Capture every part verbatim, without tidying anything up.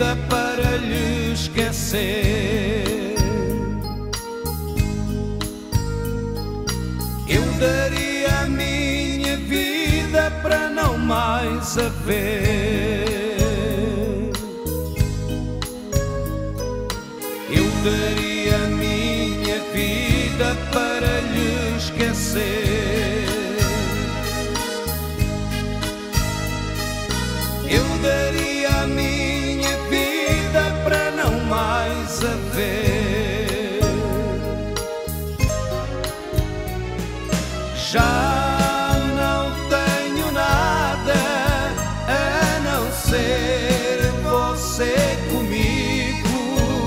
vida para lhe esquecer. Eu daria a minha vida para não mais a ver. Eu daria a minha vida para lhe esquecer. Eu daria a minha vida para não mais a ver. Já não tenho nada a não ser você comigo.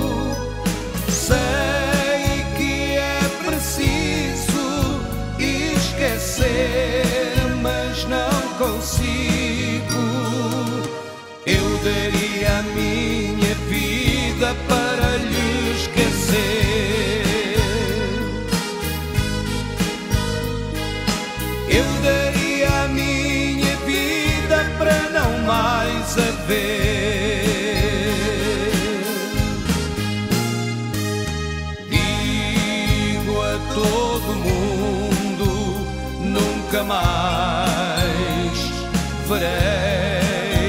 Sei que é preciso esquecer, mas não consigo. Eu daria a minha vida para lhe esquecer. Eu daria a minha vida para não mais a ver. Digo a todo mundo, nunca mais verei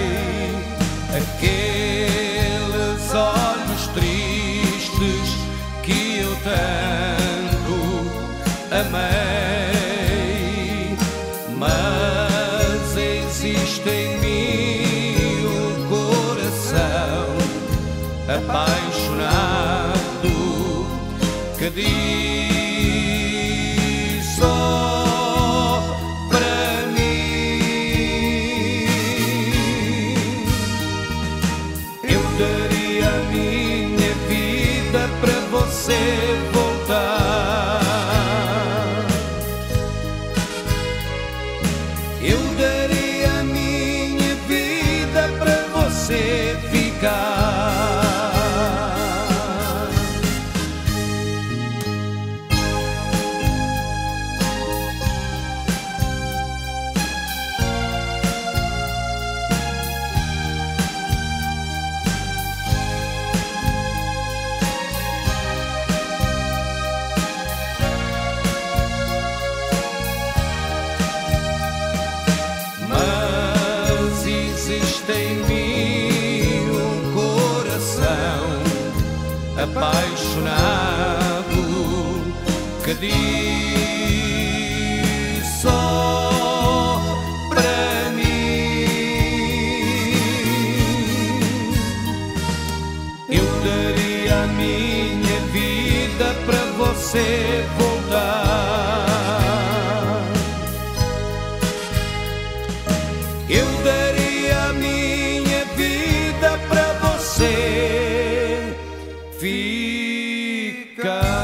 aqueles olhos tristes que eu tanto amei. Mas existe em mim um coração apaixonado que diz só para mim. Eu daria a minha vida para você voltar. Eu daria a minha vida para você ficar. Existe em mim um coração apaixonado que diz só para mim. Eu daria a minha vida para você voltar. Eu daria a minha vida para você ficar.